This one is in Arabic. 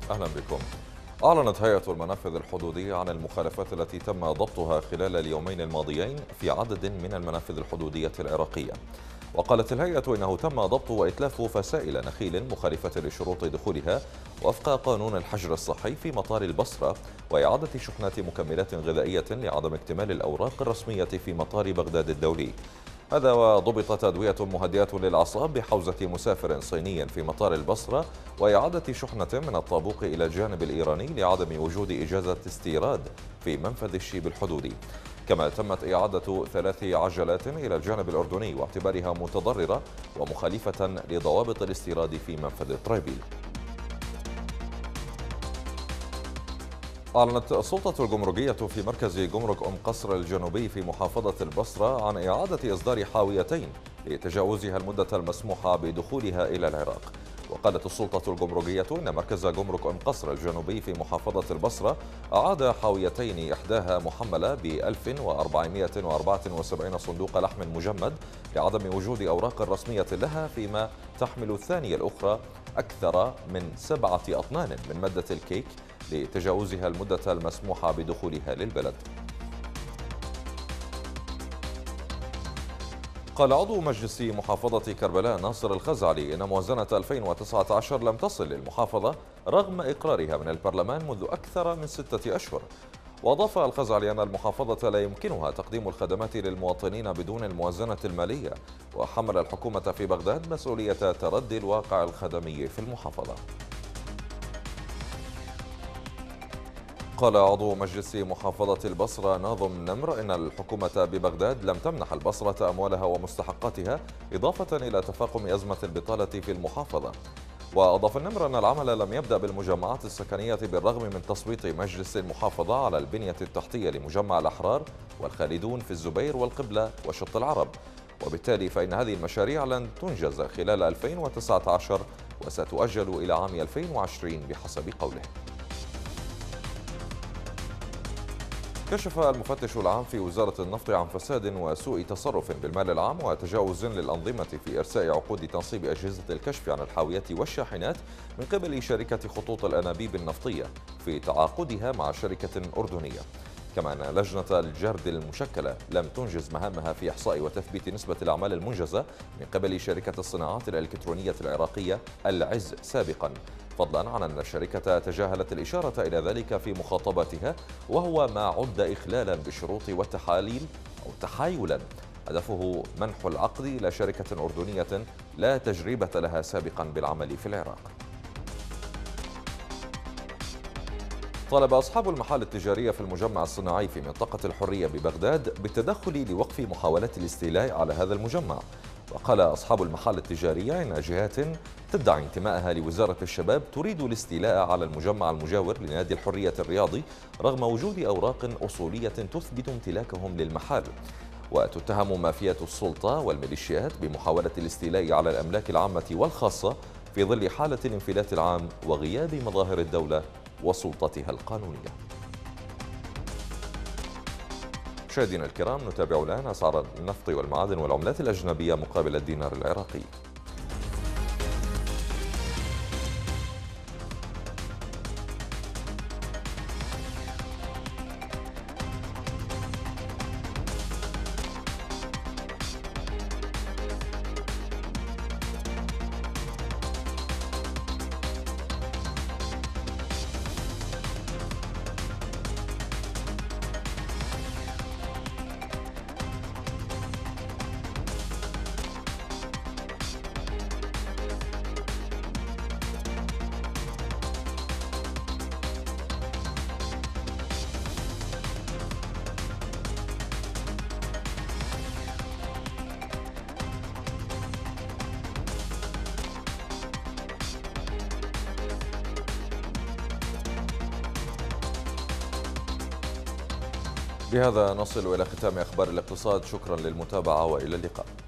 أهلا بكم. أعلنت هيئة المنافذ الحدودية عن المخالفات التي تم ضبطها خلال اليومين الماضيين في عدد من المنافذ الحدودية العراقية. وقالت الهيئة إنه تم ضبط وإتلاف فسائل نخيل مخالفة لشروط دخولها وفق قانون الحجر الصحي في مطار البصرة، وإعادة شحنات مكملات غذائية لعدم اكتمال الأوراق الرسمية في مطار بغداد الدولي. هذا وضبطت أدوية مهدئة للأعصاب بحوزة مسافر صيني في مطار البصرة، وإعادة شحنة من الطابوق إلى الجانب الإيراني لعدم وجود إجازة استيراد في منفذ الشيب الحدودي. كما تمت إعادة 3 عجلات إلى الجانب الأردني واعتبارها متضررة ومخالفة لضوابط الاستيراد في منفذ طريبيل. أعلنت السلطة الجمركية في مركز جمرك أم قصر الجنوبي في محافظة البصرة عن إعادة إصدار حاويتين لتجاوزها المدة المسموحة بدخولها إلى العراق. وقالت السلطة الجمركية إن مركز جمرك أم قصر الجنوبي في محافظة البصرة أعاد حاويتين، إحداها محملة ب 1474 صندوق لحم مجمد لعدم وجود أوراق رسمية لها، فيما تحمل الثانية الأخرى أكثر من 7 أطنان من مادة الكيك لتجاوزها المدة المسموحة بدخولها للبلد. قال عضو مجلس محافظة كربلاء ناصر الخزعلي إن موازنة 2019 لم تصل للمحافظة رغم إقرارها من البرلمان منذ أكثر من 6 أشهر. وأضاف الخزعلي أن المحافظة لا يمكنها تقديم الخدمات للمواطنين بدون الموازنة المالية، وحمل الحكومة في بغداد مسؤولية تردي الواقع الخدمي في المحافظة. قال عضو مجلس محافظة البصرة ناظم نمر إن الحكومة ببغداد لم تمنح البصرة أموالها ومستحقاتها، إضافة إلى تفاقم أزمة البطالة في المحافظة. وأضاف النمر أن العمل لم يبدأ بالمجمعات السكنية بالرغم من تصويت مجلس المحافظة على البنية التحتية لمجمع الأحرار والخالدون في الزبير والقبلة وشط العرب، وبالتالي فإن هذه المشاريع لن تنجز خلال 2019 وستؤجل إلى عام 2020 بحسب قوله. كشف المفتش العام في وزارة النفط عن فساد وسوء تصرف بالمال العام وتجاوز للأنظمة في إرساء عقود تنصيب أجهزة الكشف عن الحاويات والشاحنات من قبل شركة خطوط الأنابيب النفطية في تعاقدها مع شركة أردنية. كما أن لجنة الجرد المشكلة لم تنجز مهامها في إحصاء وتثبيت نسبة الأعمال المنجزة من قبل شركة الصناعات الإلكترونية العراقية العز سابقا، فضلا عن أن الشركة تجاهلت الإشارة إلى ذلك في مخاطباتها، وهو ما عد إخلالا بالشروط والتحاليل أو تحايلا هدفه منح العقد إلى شركة أردنية لا تجربة لها سابقا بالعمل في العراق. طالب أصحاب المحال التجارية في المجمع الصناعي في منطقة الحرية ببغداد بالتدخل لوقف محاولات الاستيلاء على هذا المجمع. وقال أصحاب المحال التجارية إن جهات تدعي انتمائها لوزارة الشباب تريد الاستيلاء على المجمع المجاور لنادي الحرية الرياضي رغم وجود أوراق أصولية تثبت امتلاكهم للمحال. وتتهم مافيات السلطة والميليشيات بمحاولة الاستيلاء على الأملاك العامة والخاصة في ظل حالة الانفلات العام وغياب مظاهر الدولة وسلطتها القانونية. مشاهدينا الكرام، نتابع الآن أسعار النفط والمعادن والعملات الأجنبية مقابل الدينار العراقي. بهذا نصل إلى ختام أخبار الاقتصاد. شكرا للمتابعة وإلى اللقاء.